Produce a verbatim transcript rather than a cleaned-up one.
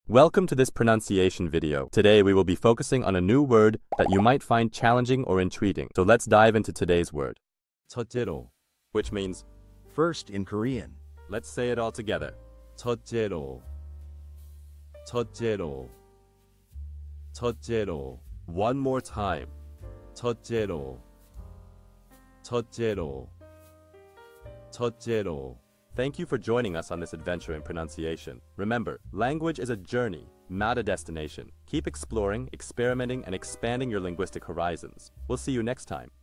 Welcome to this pronunciation video. Today we will be focusing on a new word that you might find challenging or intriguing. So let's dive into today's word. cheotjjaero, Which means, First in Korean. let's say it all together. cheotjjaero, cheotjjaero, cheotjjaero, One more time. cheotjjaero, cheotjjaero, cheotjjaero. Thank you for joining us on this adventure in pronunciation. Remember, language is a journey, not a destination. Keep exploring, experimenting, and expanding your linguistic horizons. We'll see you next time.